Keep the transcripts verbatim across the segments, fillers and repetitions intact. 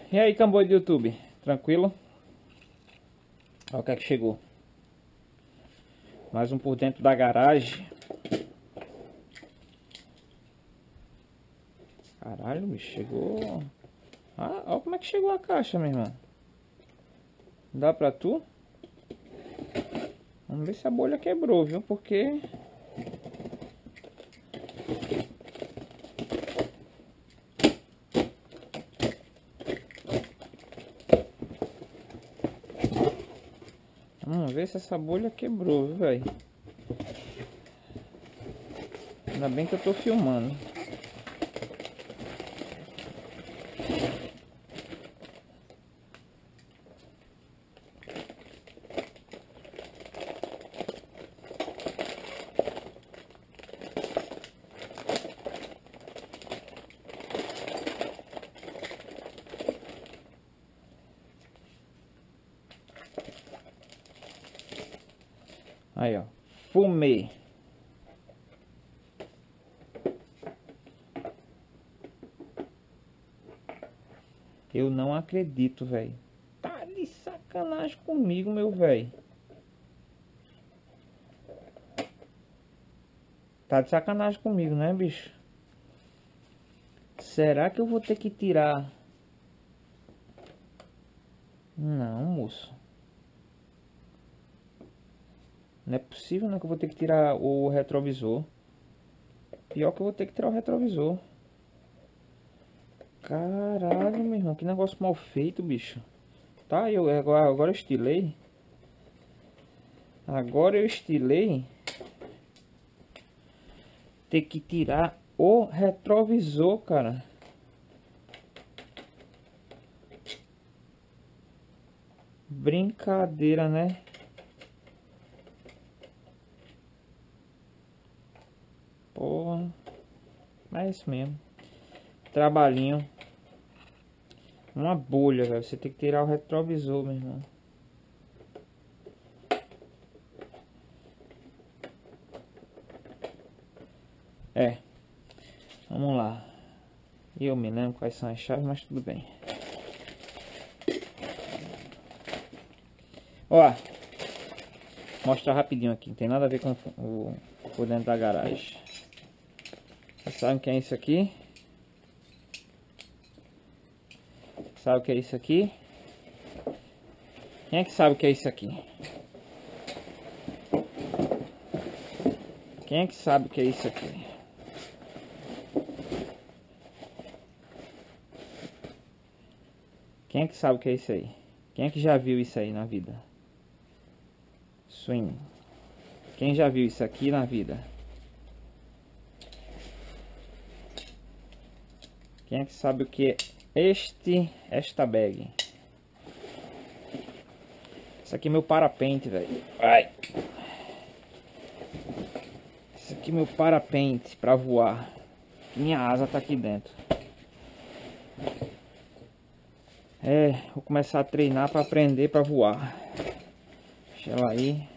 E aí, cambô do YouTube, tranquilo? Olha o que é que chegou. Mais um por dentro da garagem. Caralho, bicho, chegou. Ah, olha como é que chegou a caixa, meu irmão. Dá pra tu? Vamos ver se a bolha quebrou, viu? Porque... Vamos ver se essa bolha quebrou, viu, velho? Ainda bem que eu tô filmando. Aí, ó. Fumei. Eu não acredito, velho. Tá de sacanagem comigo, meu velho. Tá de sacanagem comigo, né, bicho? Será que eu vou ter que tirar? Não, moço. Não é possível, não, que eu vou ter que tirar o retrovisor. Pior que eu vou ter que tirar o retrovisor. Caralho, meu irmão, que negócio mal feito, bicho. Tá, eu agora, agora eu estilei. Agora eu estilei. Ter que tirar o retrovisor, cara. Brincadeira, né? Porra. É isso mesmo. Trabalhinho. Uma bolha, velho. Você tem que tirar o retrovisor, meu irmão. É. Vamos lá. Eu me lembro quais são as chaves, mas tudo bem. Ó. Mostrar rapidinho aqui. Não tem nada a ver com o por dentro da garagem. Vocês sabem o que é isso aqui? Sabe o que é isso aqui? Quem é que sabe o que é isso aqui? Quem é que sabe o que é isso aqui? Quem é que sabe o que é isso aí? Quem é que já viu isso aí na vida? Swing. Quem já viu isso aqui na vida? Quem é que sabe o que é este, esta bag? Isso aqui é meu parapente, velho. Ai. Isso aqui é meu parapente pra voar. Minha asa tá aqui dentro. É, vou começar a treinar pra aprender pra voar. Deixa ela aí.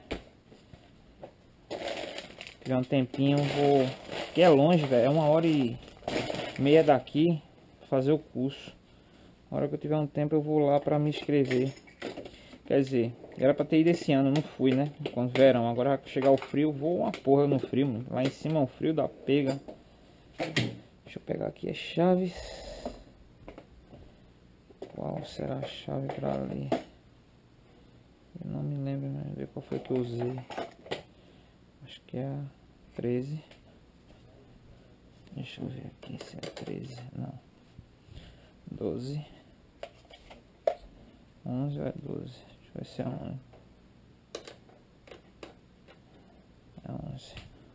Já um tempinho, vou... Que é longe, velho. É uma hora e meia daqui. Fazer o curso. Na hora que eu tiver um tempo eu vou lá pra me inscrever. Quer dizer, era pra ter ido esse ano, não fui, né? Com verão, agora vai chegar o frio, vou uma porra no frio, mano. Lá em cima é um frio da pega. Deixa eu pegar aqui as chaves. Qual será a chave pra ali? Eu não me lembro, né? Ver qual foi que eu usei. Acho que é a treze. Deixa eu ver aqui se é a treze. Não. doze. onze ou é doze? Deixa eu ver se é onze. É onze.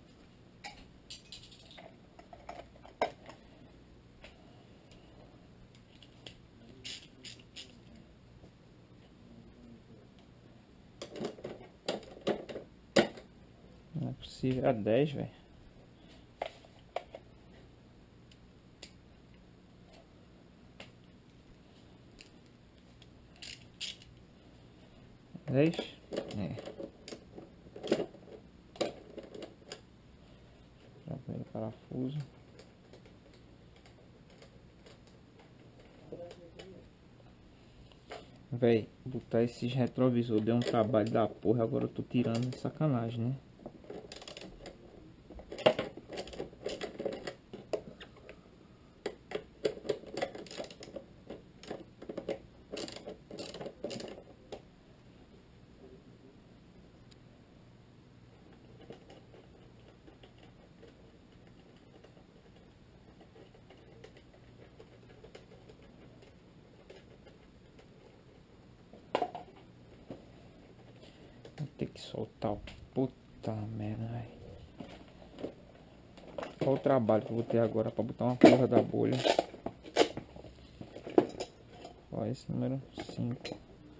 Não é possível. É dez, velho. dez? É. Já foi o parafuso. Véi, botar esses retrovisor deu um trabalho da porra. Agora eu tô tirando, sacanagem, né? Vou ter que soltar o puta merda, velho. Olha o trabalho que eu vou ter agora pra botar uma porra da bolha. Ó, esse número cinco.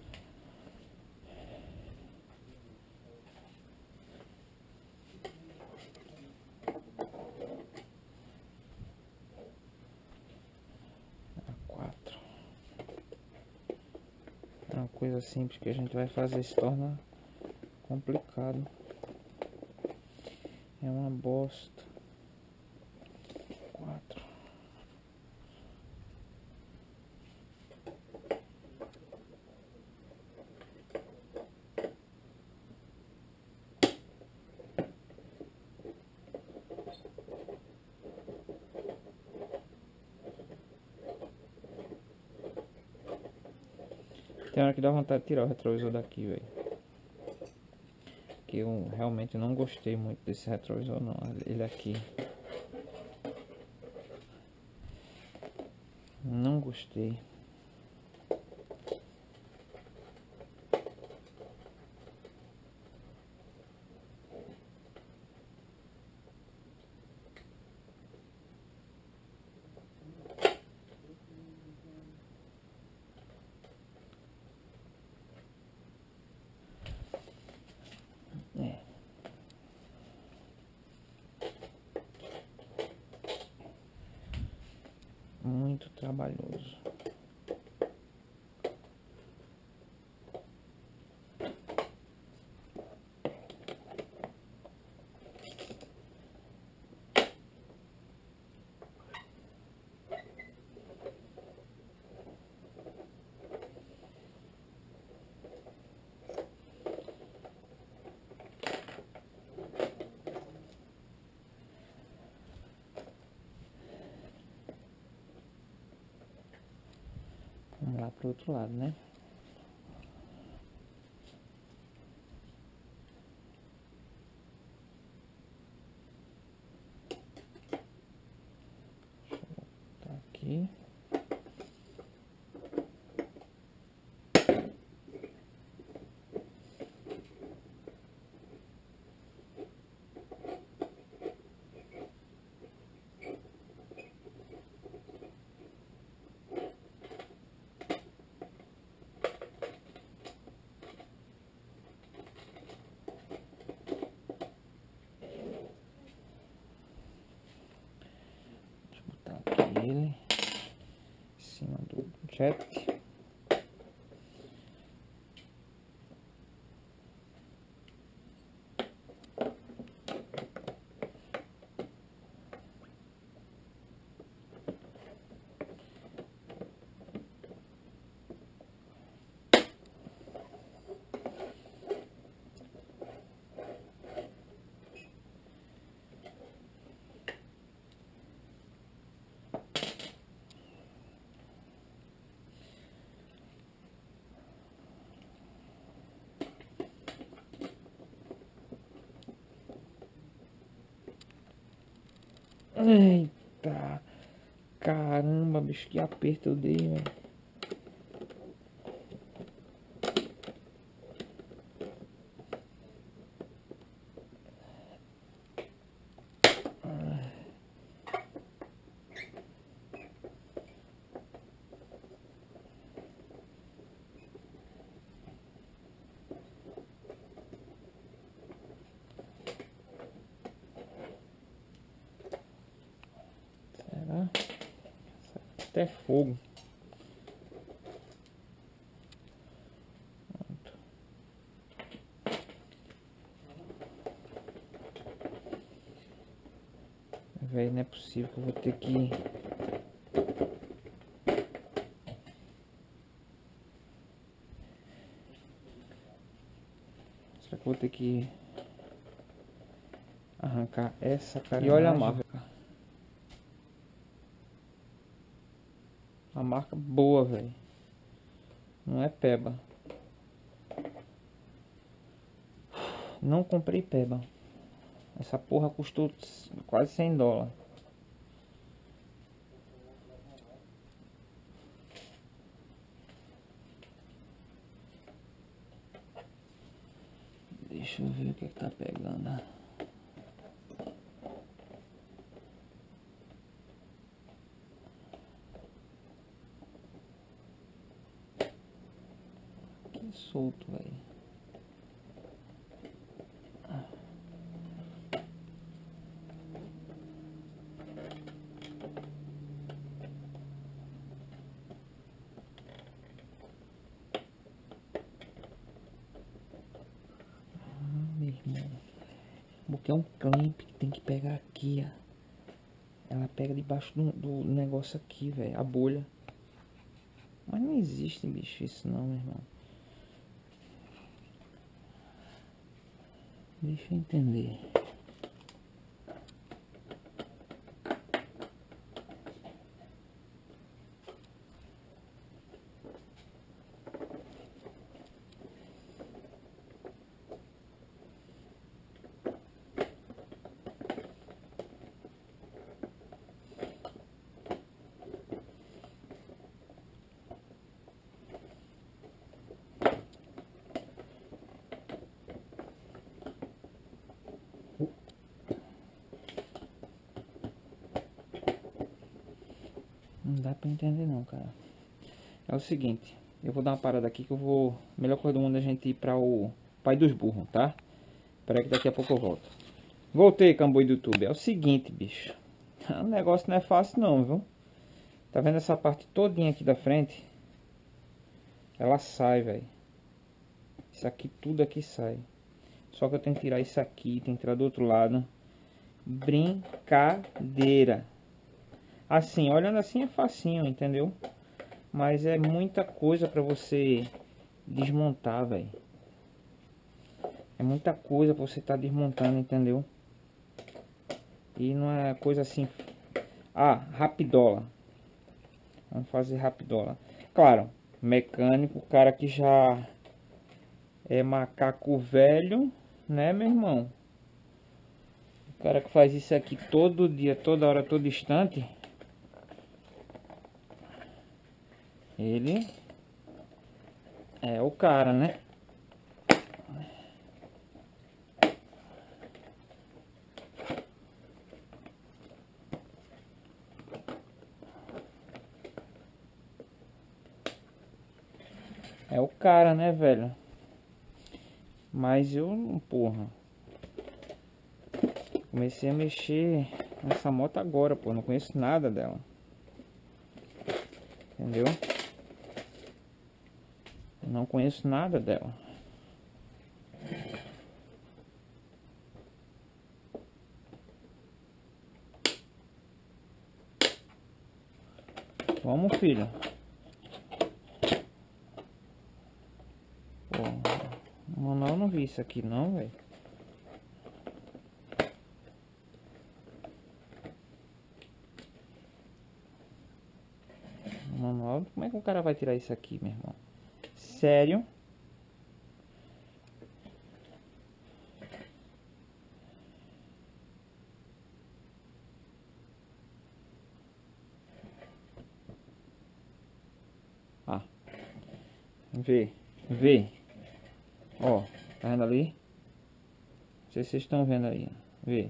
quatro. É uma coisa simples que a gente vai fazer se torna complicado. É uma bosta. Quatro. Tem hora que dá vontade de tirar o retrovisor daqui, velho. Que eu realmente não gostei muito desse retrovisor, não. Ele aqui. Não gostei. É. Muito trabalhoso. Vamos lá pro outro lado, né? Deixa eu botar aqui. Ele em cima do jet. Eita, caramba, bicho, que aperto eu dei, velho. Será? Até fogo. Pronto. Velho, não é possível que eu vou ter que... Só que vou ter que arrancar essa carenagem. E olha a marca. A marca boa, velho. Não é peba. Não comprei peba. Essa porra custou quase cem dólares. Deixa eu ver o que, é que tá pegando. Que solto, velho. Porque é um clamp que tem que pegar aqui, ó. Ela pega debaixo do, do negócio aqui, velho. A bolha. Mas não existe, bicho, isso não, meu irmão. Deixa eu entender. Não dá pra entender não, cara. É o seguinte, eu vou dar uma parada aqui que eu vou... Melhor coisa do mundo é a gente ir pra o Pai dos Burros, tá? Espera que daqui a pouco eu volto. Voltei, camboi do YouTube. É o seguinte, bicho. O negócio não é fácil não, viu? Tá vendo essa parte todinha aqui da frente? Ela sai, velho. Isso aqui, tudo aqui sai. Só que eu tenho que tirar isso aqui, tem que tirar do outro lado. Brincadeira. Assim, olhando assim é facinho, entendeu? Mas é muita coisa pra você desmontar, velho. É muita coisa pra você tá desmontando, entendeu? E não é coisa assim... Ah, rapidola. Vamos fazer rapidola. Claro, mecânico, o cara que já é macaco velho, né, meu irmão? O cara que faz isso aqui todo dia, toda hora, todo instante... Ele é o cara, né? É o cara, né, velho? Mas eu, porra, comecei a mexer nessa moto agora, pô. Não conheço nada dela. Entendeu? Não conheço nada dela. Vamos, filho. Pô, mano, eu não vi isso aqui não, velho. Manual, como é que o cara vai tirar isso aqui, meu irmão? Sério? Ah, vê, vê. Ó, tá vendo ali? Não sei se vocês estão vendo aí. Vê.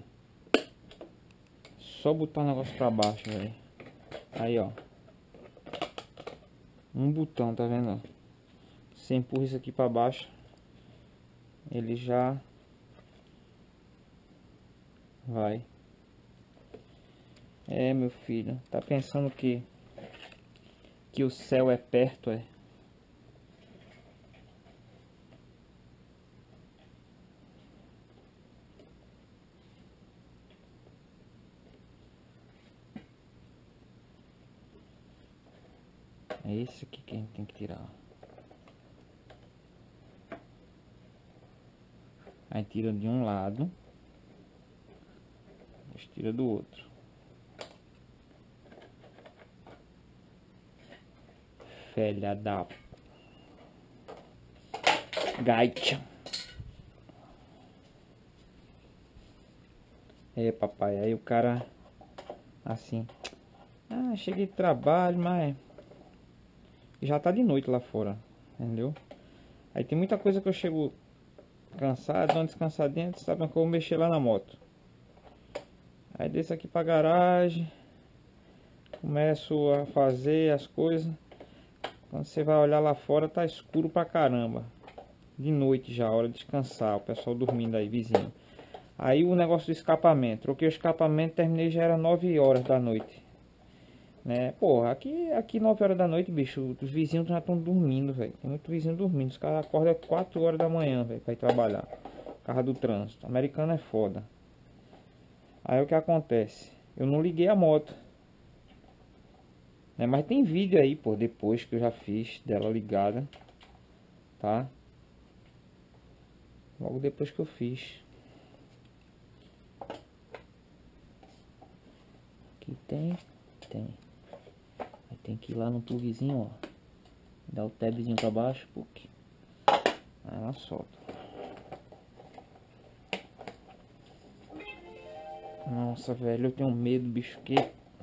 Só botar o negócio pra baixo, velho. Aí, ó. Um botão, tá vendo? Você empurra isso aqui pra baixo. Ele já vai. É, meu filho. Tá pensando que que o céu é perto, é? É esse aqui que a gente tem que tirar. Aí tira de um lado, tira do outro. Filha da gaita. É, papai, aí o cara assim, ah, cheguei de trabalho, mas já tá de noite lá fora, entendeu? Aí tem muita coisa que eu chego cansado, dando descansadinha, sabe que eu vou mexer lá na moto. Aí desço aqui pra garagem, começo a fazer as coisas. Quando você vai olhar lá fora, tá escuro pra caramba. De noite já, hora de descansar, o pessoal dormindo aí, vizinho. Aí o negócio do escapamento, troquei o escapamento, terminei, já era nove horas da noite, né? Porra, aqui, aqui nove horas da noite, bicho, os vizinhos já estão dormindo, velho. Tem muito vizinho dormindo, os caras acordam quatro horas da manhã, velho, pra ir trabalhar. Carro do trânsito, americano é foda. Aí o que acontece? Eu não liguei a moto, né? Mas tem vídeo aí, pô, depois que eu já fiz dela ligada, tá? Logo depois que eu fiz. Aqui tem, tem. Aí tem que ir lá no plugzinho, ó. Dá o tabzinho pra baixo, porque aí ela solta. Nossa, velho, eu tenho medo, bicho, que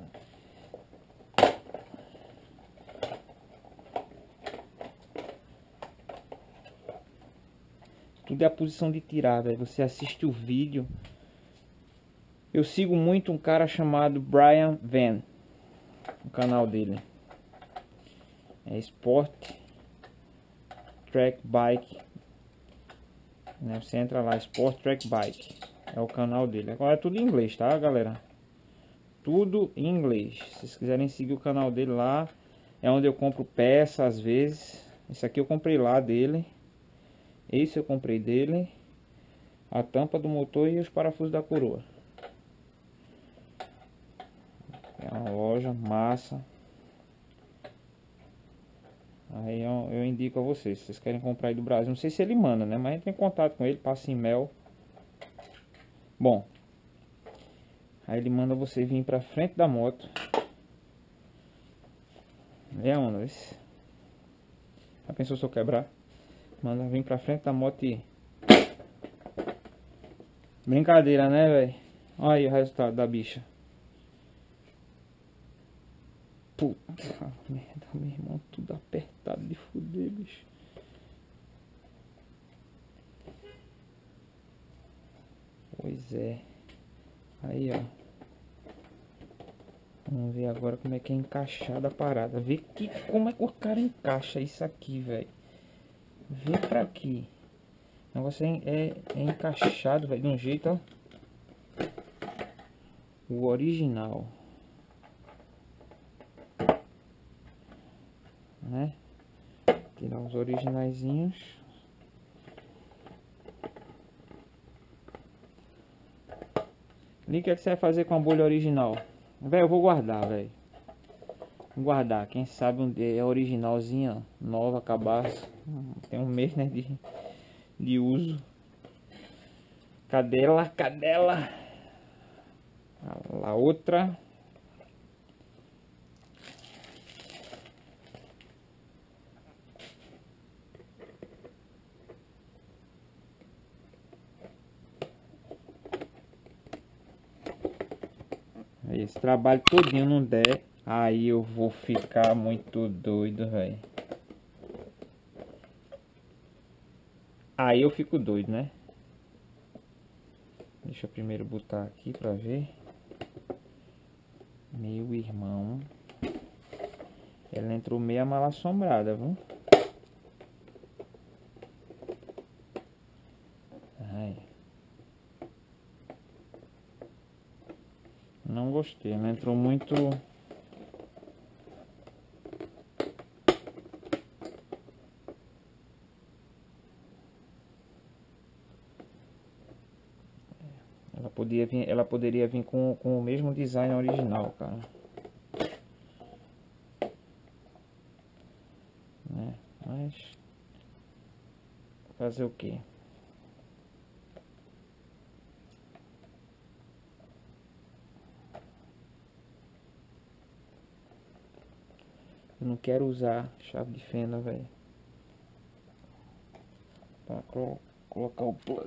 tudo é a posição de tirar, velho. Você assiste o vídeo. Eu sigo muito um cara chamado Brian Van, o canal dele é Sport Track Bike, né? Você entra lá, Sport Track Bike, é o canal dele. Agora é tudo em inglês, tá, galera? Tudo em inglês. Se vocês quiserem seguir o canal dele lá, é onde eu compro peça às vezes. Esse aqui eu comprei lá dele. Esse eu comprei dele. A tampa do motor e os parafusos da coroa. É uma loja massa. Aí eu, eu indico a vocês, se vocês querem comprar aí do Brasil. Não sei se ele manda, né? Mas entra em contato com ele, passa em mel. Bom, aí ele manda você vir pra frente da moto. É onda, esse. Já pensou se eu quebrar? Manda vir pra frente da moto e... Brincadeira, né, velho? Olha aí o resultado da bicha. Puta merda, meu irmão, tudo apertado de fuder, bicho. Pois é. Aí, ó. Vamos ver agora como é que é encaixada a parada. Vê que, como é que o cara encaixa isso aqui, velho. Vem pra aqui. O negócio é, é, é encaixado, velho, de um jeito, ó. O original. Né? Tirar os originaizinhos. E o que, é que você vai fazer com a bolha original? Velho, eu vou guardar, velho. Vou guardar. Quem sabe um dia é originalzinha, nova, cabaço. Tem um mês, né, de, de uso. Cadê ela? Cadê ela? A outra. Esse trabalho todinho não der, aí eu vou ficar muito doido, velho. Aí eu fico doido, né? Deixa eu primeiro botar aqui pra ver. Meu irmão. Ela entrou meio mal assombrada, viu? Ai. Não gostei, ela entrou muito... Ela poderia vir, ela poderia vir com, com o mesmo design original, cara. Né? Mas... fazer o quê? Eu não quero usar chave de fenda, velho. Para colo colocar o plug.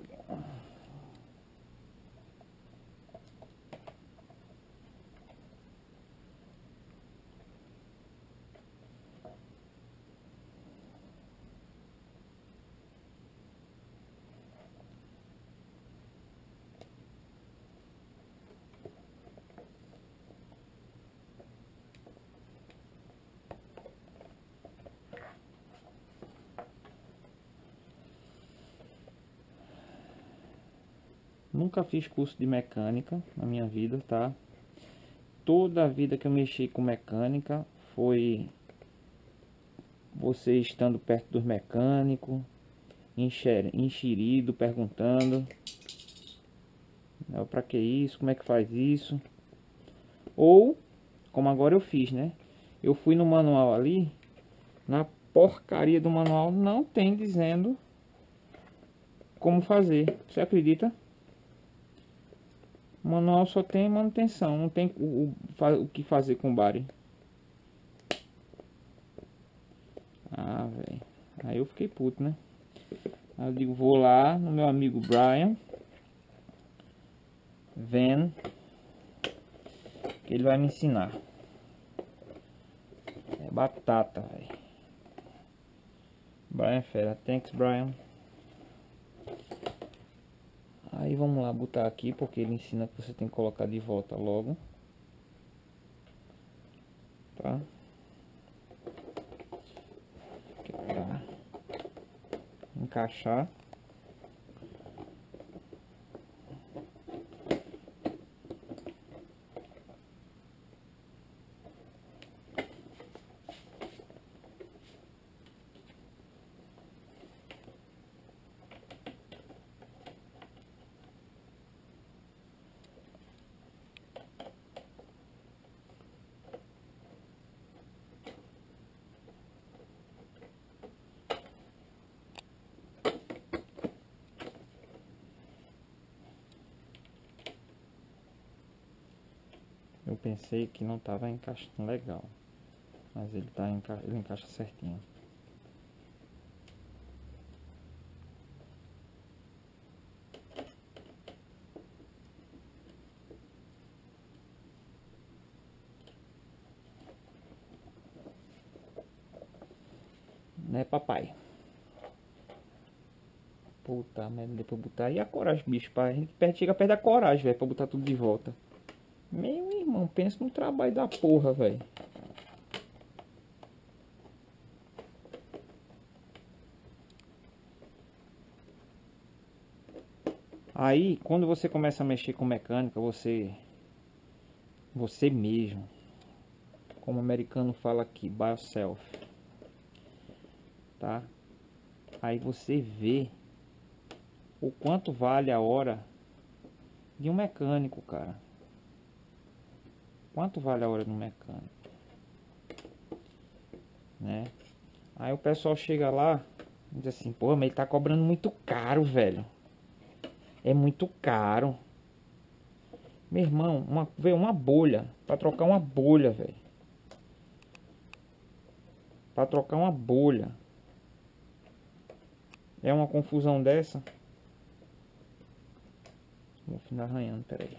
Nunca fiz curso de mecânica na minha vida, tá? Toda a vida que eu mexi com mecânica foi você estando perto dos mecânicos, enxerido, perguntando: pra que isso? Como é que faz isso? Ou, como agora eu fiz, né? Eu fui no manual ali, na porcaria do manual não tem dizendo como fazer. Você acredita? O manual só tem manutenção, não tem o, o, o que fazer com o body. Ah, velho. Aí eu fiquei puto, né? Aí eu digo, vou lá no meu amigo Brian Van, que ele vai me ensinar. É batata, velho. Brian fera. Thanks, Brian. Aí vamos lá botar aqui, porque ele ensina que você tem que colocar de volta logo, tá? Pra encaixar. Eu pensei que não estava encaixando legal, mas ele tá enca... ele encaixa certinho. Né, papai? Puta merda, depois botar. E a coragem, bicho, pai? A gente perde, chega perto da coragem, velho, pra botar tudo de volta. Meu irmão, pensa no trabalho da porra, velho. Aí, quando você começa a mexer com mecânica, você... Você mesmo. Como o americano fala aqui, by yourself. Tá? Aí você vê o quanto vale a hora de um mecânico, cara. Quanto vale a hora de um mecânico, né? Aí o pessoal chega lá e diz assim: pô, mas ele tá cobrando muito caro, velho. É muito caro. Meu irmão, uma, veio uma bolha. Pra trocar uma bolha, velho. Pra trocar uma bolha. É uma confusão dessa. Vou ficar arranhando, peraí.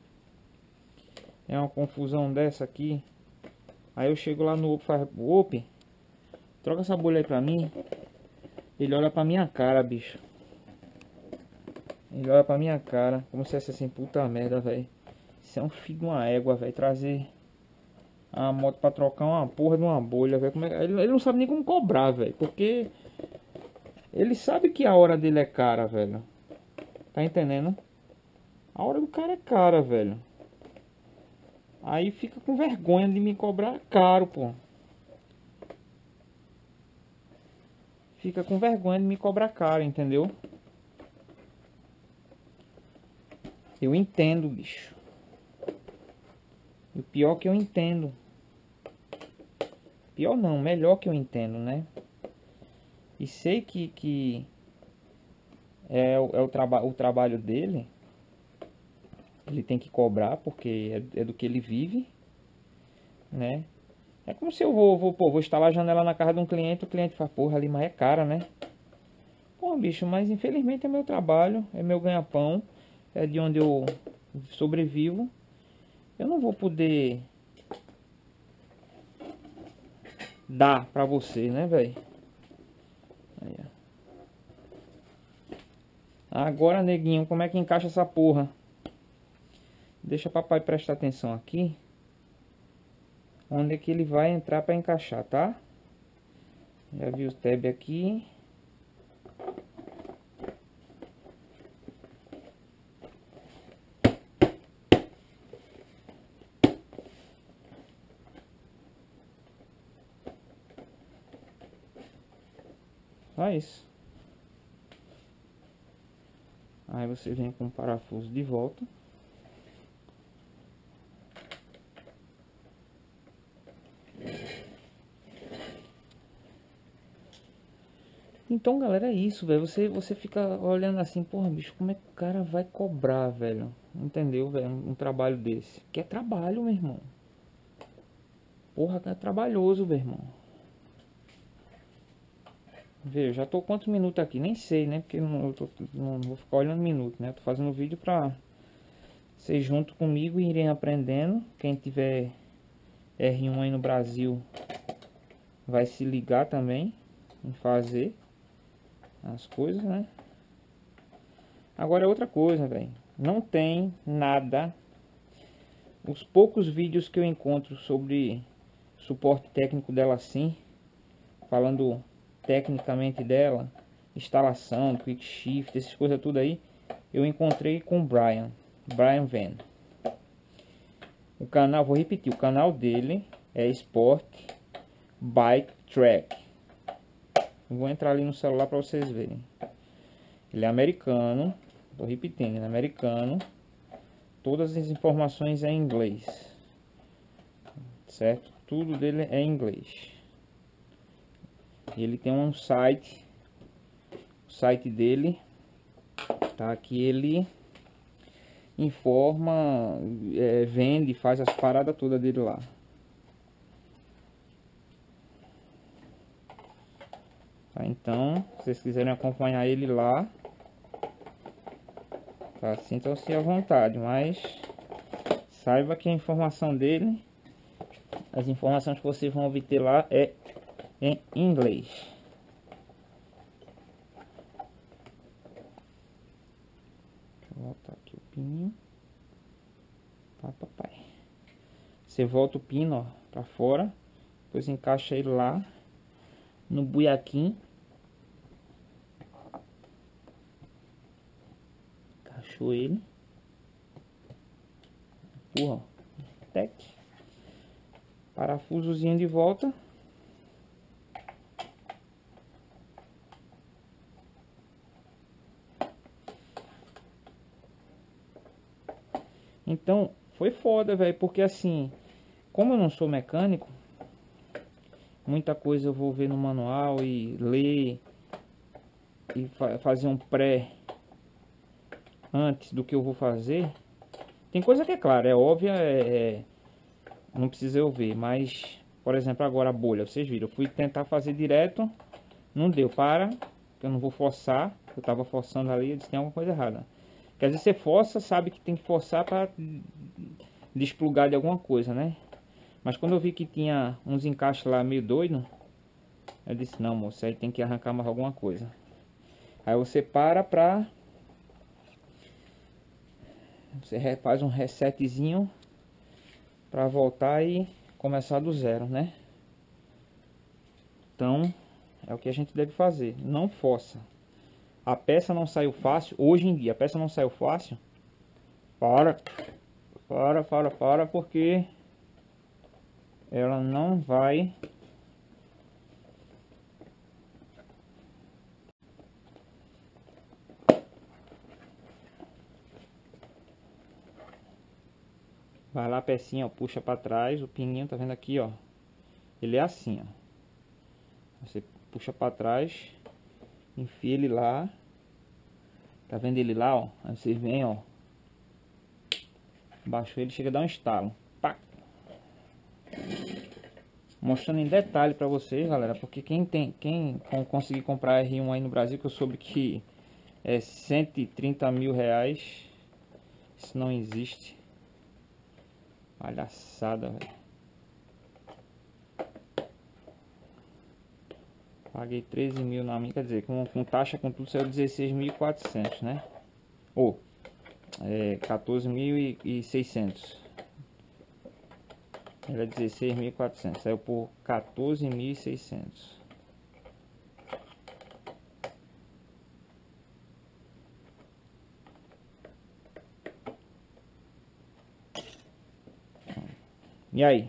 É uma confusão dessa aqui. Aí eu chego lá no Op, faz Op, troca essa bolha aí pra mim. Ele olha pra minha cara, bicho. Ele olha pra minha cara como se fosse assim: puta merda, velho. Isso é um filho de uma égua, velho. Trazer a moto pra trocar uma porra de uma bolha, velho. É... ele, ele não sabe nem como cobrar, velho. Porque ele sabe que a hora dele é cara, velho. Tá entendendo? A hora do cara é cara, velho. Aí fica com vergonha de me cobrar caro, pô. Fica com vergonha de me cobrar caro, entendeu? Eu entendo, bicho. E o pior que eu entendo. Pior não, melhor que eu entendo, né? E sei que, que é, o, é o, traba o trabalho dele. Ele tem que cobrar porque é, é do que ele vive, né? É como se eu vou, vou, pô, vou instalar a janela na casa de um cliente, o cliente fala, porra, ali, mas é cara, né? Pô, bicho, mas infelizmente é meu trabalho, é meu ganha-pão, é de onde eu sobrevivo. Eu não vou poder dar pra você, né, velho? Agora, neguinho, como é que encaixa essa porra? Deixa papai prestar atenção aqui. Onde é que ele vai entrar pra encaixar, tá? Já vi o tab aqui. Só isso. Aí você vem com o parafuso de volta. Então, galera, é isso, velho. Você, você fica olhando assim, porra, bicho, como é que o cara vai cobrar, velho? Entendeu, velho? Um, um trabalho desse. Que é trabalho, meu irmão. Porra, é trabalhoso, meu irmão. Vê, eu já tô quantos minutos aqui? Nem sei, né? Porque não, eu tô, não vou ficar olhando minutos, né? Eu tô fazendo vídeo pra vocês junto comigo irem aprendendo. Quem tiver R um aí no Brasil vai se ligar também em fazer as coisas, né? Agora é outra coisa, velho. Não tem nada. Os poucos vídeos que eu encontro sobre suporte técnico dela assim, falando tecnicamente dela, instalação, quick shift, essas coisas tudo aí, eu encontrei com o Brian, Brian Van. O canal, vou repetir, o canal dele é Sport Bike Track. Vou entrar ali no celular para vocês verem. Ele é americano, tô repetindo, ele é americano. Todas as informações é em inglês, certo? Tudo dele é em inglês. Ele tem um site, o site dele tá aqui, ele informa, é, vende, faz as paradas todas dele lá. Tá, então, se vocês quiserem acompanhar ele lá, tá, sintam-se à vontade, mas saiba que a informação dele, as informações que vocês vão obter lá é em inglês. Deixa eu voltar aqui o pininho. Pá, papai. Você volta o pino, ó, pra fora, depois encaixa ele lá no buiaquim. Encaixou ele. Empurra, tec. Parafusozinho de volta. Então, foi foda, velho, porque assim, como eu não sou mecânico, muita coisa eu vou ver no manual e ler e fa fazer um pré antes do que eu vou fazer. Tem coisa que é claro, é óbvia, é, é, não precisa eu ver, mas, por exemplo, agora a bolha, vocês viram, eu fui tentar fazer direto, não deu, para, que eu não vou forçar, eu tava forçando ali, eu disse, tem alguma coisa errada. Quer dizer, você força, sabe que tem que forçar para desplugar de alguma coisa, né? Mas quando eu vi que tinha uns encaixes lá meio doido, eu disse, não, moço, aí tem que arrancar mais alguma coisa. Aí você para pra... Você faz um resetzinho para voltar e começar do zero, né? Então, é o que a gente deve fazer. Não força. A peça não saiu fácil. Hoje em dia, a peça não saiu fácil. Para. Para, para, para, porque ela não vai... Vai lá a pecinha, ó, puxa para trás, o pininho, tá vendo aqui, ó? Ele é assim, ó. Você puxa para trás, enfia ele lá. Tá vendo ele lá, ó? Aí vocês vêm, ó. Baixou ele, chega a dar um estalo. Pá. mostrando em detalhe para vocês, galera, porque quem tem, quem conseguir comprar R um aí no Brasil, que eu soube que é cento e trinta mil reais, isso não existe. Palhaçada, velho. Paguei treze mil na minha, quer dizer, com, com taxa, com tudo, saiu dezesseis mil e quatrocentos, né? Ou, é, quatorze mil e seiscentos. Era dezesseis mil e quatrocentos, saiu por quatorze mil e seiscentos. E aí?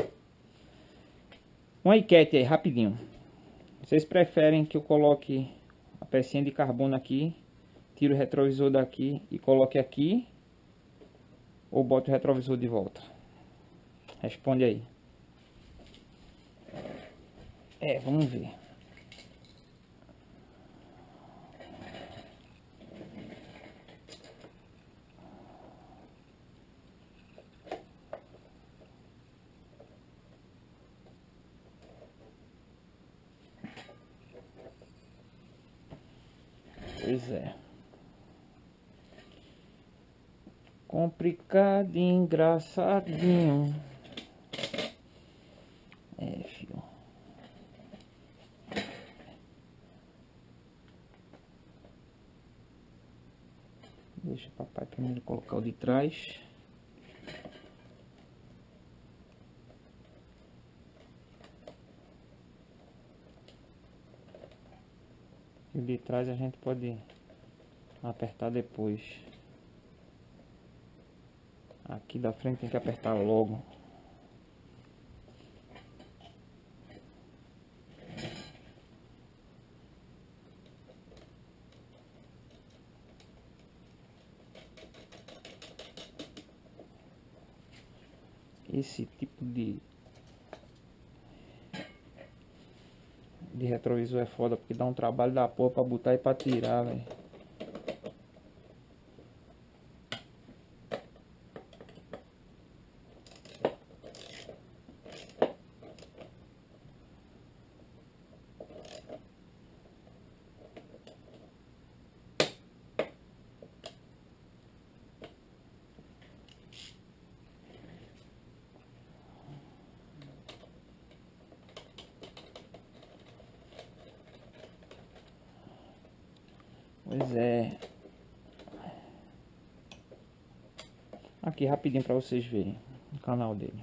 Uma enquete aí, rapidinho. Vocês preferem que eu coloque a pecinha de carbono aqui, tire o retrovisor daqui e coloque aqui, ou bote o retrovisor de volta? Responde aí. É, vamos ver. Pois é. Complicadinho, engraçadinho. É, filho. Deixa o papai primeiro colocar o de trás. O de trás a gente pode apertar depois. Aqui da frente tem que apertar logo. Esse tipo de de retrovisor é foda, porque dá um trabalho da porra pra botar e pra tirar, velho. Pois é. Aqui rapidinho para vocês verem o canal dele.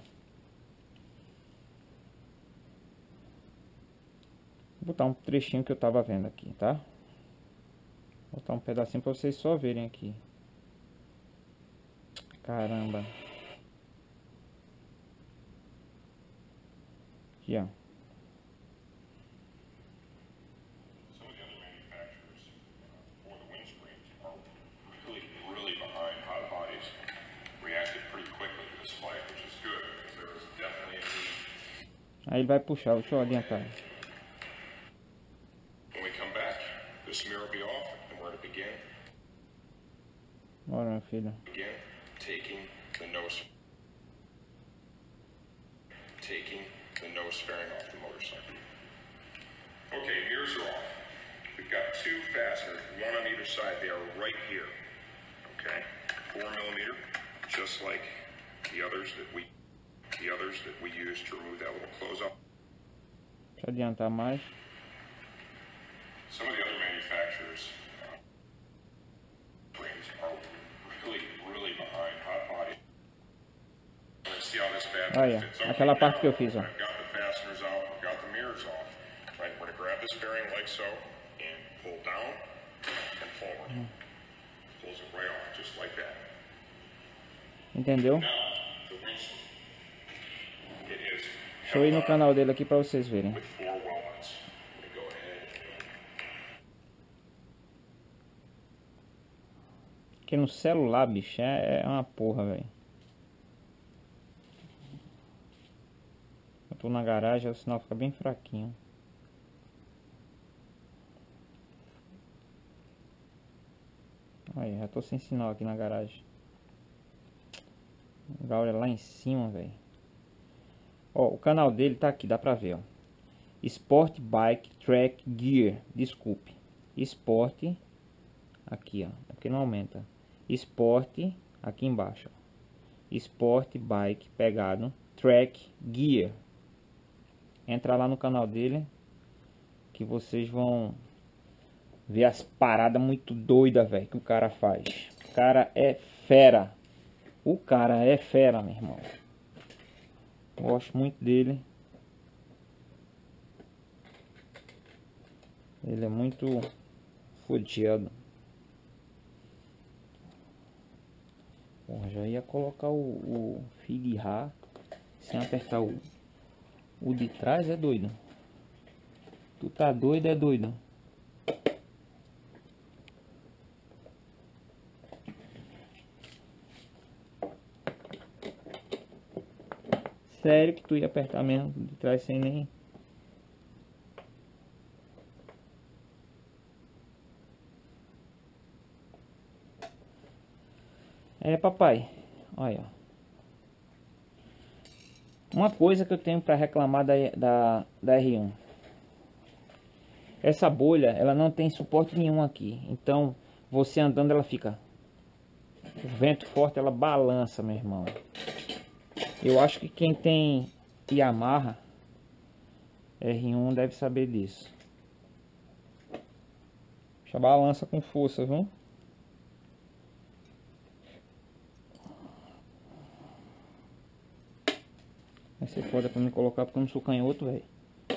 Vou botar um trechinho que eu tava vendo aqui, tá? Vou botar um pedacinho para vocês só verem aqui. Caramba. Aqui, ó. Aí ele vai puxar, deixa eu adiantar. Bora, meu filho. Taking the nose, taking the nose fairing off the motorcycle. Okay, mirrors are off. We've got two fasteners, one on either side. They are right here. Okay, four millimeter, just like the others that we, the others that we use to remove that little close up. Deixa eu adiantar mais. Some of the other manufacturers uh, frames are really, really behind hot body. Let's see how this bad Olha, fits. aquela parte que eu fiz, ó. I've got the fasteners out, I've got the mirrors off. Right, we're gonna grab this bearing like so and pull down and forward. Hum. Pulls it right off, just like that. Entendeu? Now, the windshield. It is. Deixa eu ir no canal dele aqui pra vocês verem. With four walnuts. I'm gonna go ahead and Porque no celular, bicho, é, é uma porra, velho. Eu tô na garagem, o sinal fica bem fraquinho. Aí, já tô sem sinal aqui na garagem. O Gaúcho é lá em cima, velho. Ó, o canal dele tá aqui, dá pra ver, ó. Sport Bike Track Gear. Desculpe. Sport. Aqui, ó. É porque não aumenta. Sport. Aqui embaixo, ó. Sport Bike pegado. Track Gear. Entra lá no canal dele, que vocês vão ver as paradas muito doidas, velho, que o cara faz. O cara é fera. O cara é fera, meu irmão. Gosto muito dele. Ele é muito fodido. Porra, já ia colocar o, o fio de rá sem apertar o, o de trás, é doido. Tu tá doido, é doido. Sério que tu ia apertar mesmo de trás sem nem... É, papai. Olha. Uma coisa que eu tenho para reclamar da, da, da R um. Essa bolha, ela não tem suporte nenhum aqui. Então, você andando, ela fica... O vento forte, ela balança, meu irmão. Eu acho que quem tem Yamaha R um deve saber disso. Já balança com força, viu? Vai ser foda pra me colocar porque eu não sou canhoto, velho.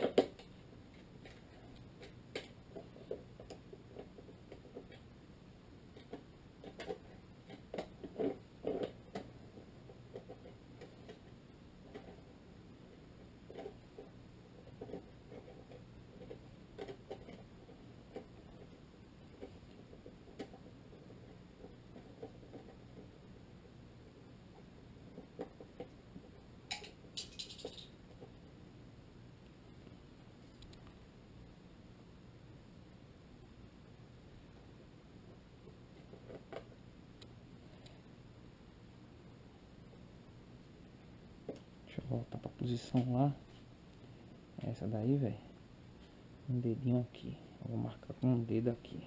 Deixa eu voltar pra posição lá. Essa daí, velho. Um dedinho aqui. Eu vou marcar com um dedo aqui.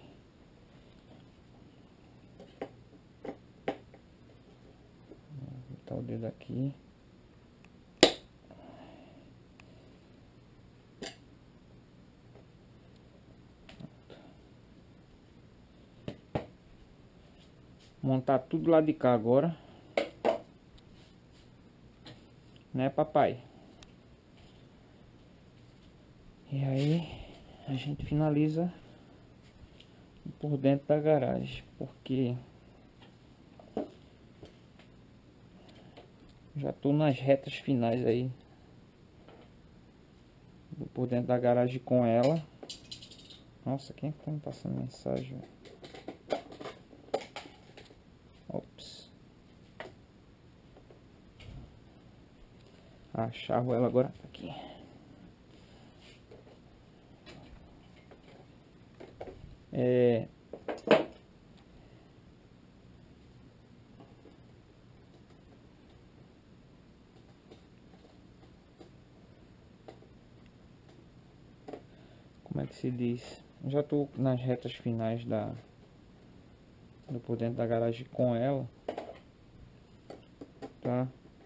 Vou botar o dedo aqui. Montar tudo lá de cá agora. Né, papai? E aí a gente finaliza por dentro da garagem, porque já tô nas retas finais aí por dentro da garagem com ela. Nossa, quem é que tá me passando mensagem? Ops. Achava ela agora aqui. É... Como é que se diz? Já tô nas retas finais da do por dentro da garagem com ela, tá?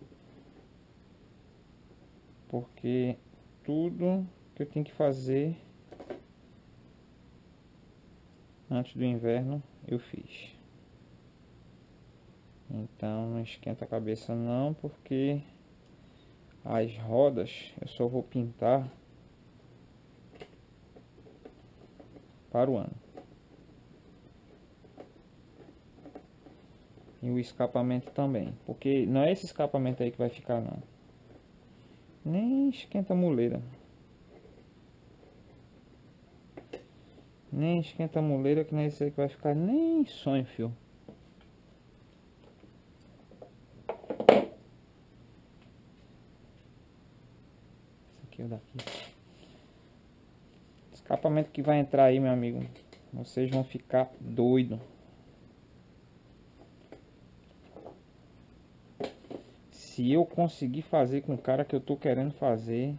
Porque tudo que eu tenho que fazer antes do inverno eu fiz. Então não esquenta a cabeça não, porque as rodas eu só vou pintar para o ano. E o escapamento também, porque não é esse escapamento aí que vai ficar não. Nem esquenta a muleira. Nem esquenta a muleira, que não é esse aí que vai ficar nem sonho, fio. Esse aqui é o daqui. Escapamento que vai entrar aí, meu amigo. Vocês vão ficar doido. Se eu conseguir fazer com o cara que eu tô querendo fazer,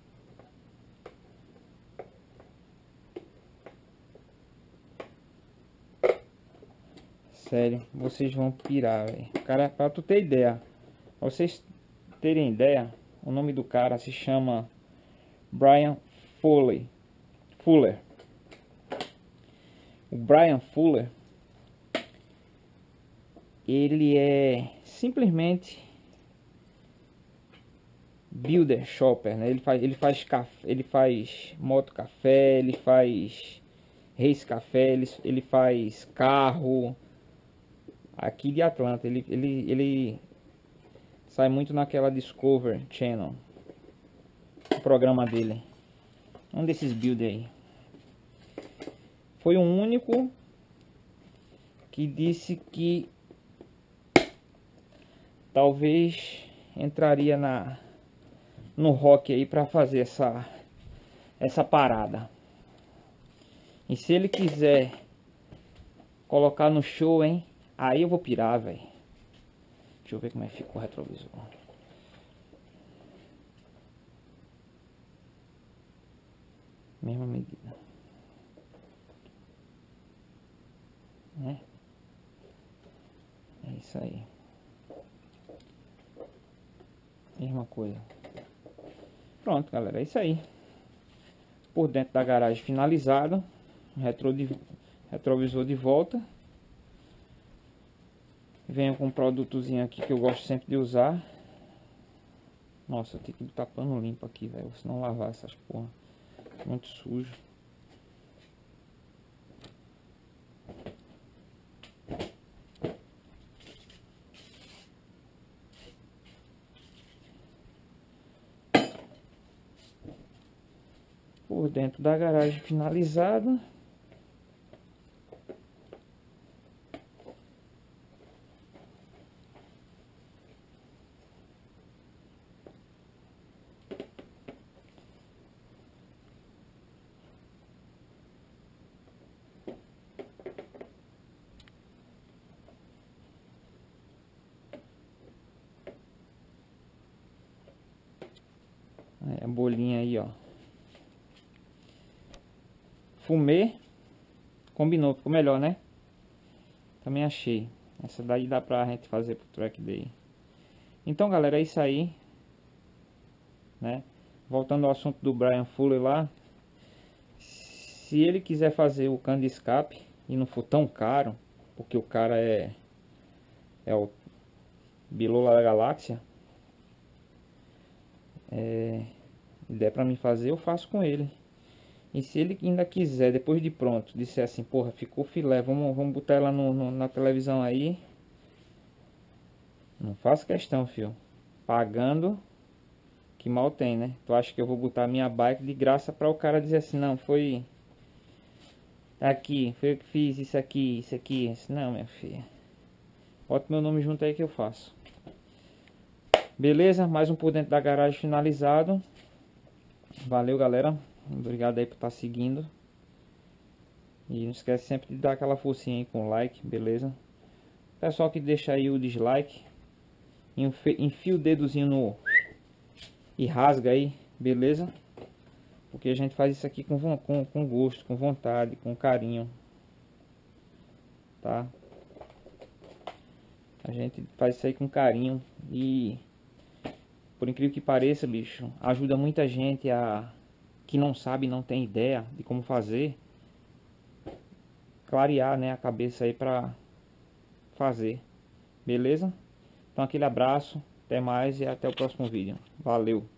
sério, vocês vão pirar, velho. Cara, pra tu ter ideia, pra vocês terem ideia, o nome do cara se chama Brian Fuller. Fuller. O Brian Fuller, ele é simplesmente builder shopper, né? Ele faz, ele faz café, ele faz moto café, ele faz race café, ele, ele faz carro aqui de Atlanta. Ele, ele, ele sai muito naquela Discover Channel, o programa dele. Um desses builder aí. Foi o único que disse que talvez entraria na no rock aí para fazer essa essa parada. E se ele quiser colocar no show, hein, aí eu vou pirar, velho. Deixa eu ver como é que ficou o retrovisor. Mesma medida, né? É isso aí. Mesma coisa. Pronto, galera, é isso aí. Por dentro da garagem finalizado. Retro de, retrovisor de volta. Venho com um produtozinho aqui que eu gosto sempre de usar. Nossa, eu tenho que botar pano limpo aqui, velho. Se não lavar essas porra. Muito sujo. Por dentro da garagem finalizada. É, a bolinha aí, ó. Fumê. Combinou, ficou melhor, né? Também achei. Essa daí dá pra gente fazer pro track day. Então, galera, é isso aí, né? Voltando ao assunto do Brian Fuller lá. Se ele quiser fazer o cano de escape e não for tão caro, porque o cara é é o Bilola da galáxia, é, der pra mim fazer, eu faço com ele. E se ele ainda quiser, depois de pronto, disser assim, porra, ficou filé, vamos, vamos botar ela no, no, na televisão aí, não faço questão, fio. Pagando, que mal tem, né? Tu acha que eu vou botar a minha bike de graça para o cara dizer assim, não, foi aqui, foi eu que fiz isso aqui, isso aqui. Não, minha filha, bota meu nome junto aí que eu faço. Beleza? Mais um por dentro da garagem finalizado. Valeu, galera. Obrigado aí por estar seguindo. E não esquece sempre de dar aquela forcinha aí com like, beleza? Pessoal que deixa aí o dislike, enfia o dedozinho no e rasga aí, beleza? Porque a gente faz isso aqui com, com, com gosto, com vontade, com carinho, tá? A gente faz isso aí com carinho e, por incrível que pareça, bicho, ajuda muita gente a que não sabe, não tem ideia de como fazer, clarear, né, a cabeça aí pra fazer, beleza? Então aquele abraço, até mais e até o próximo vídeo. Valeu!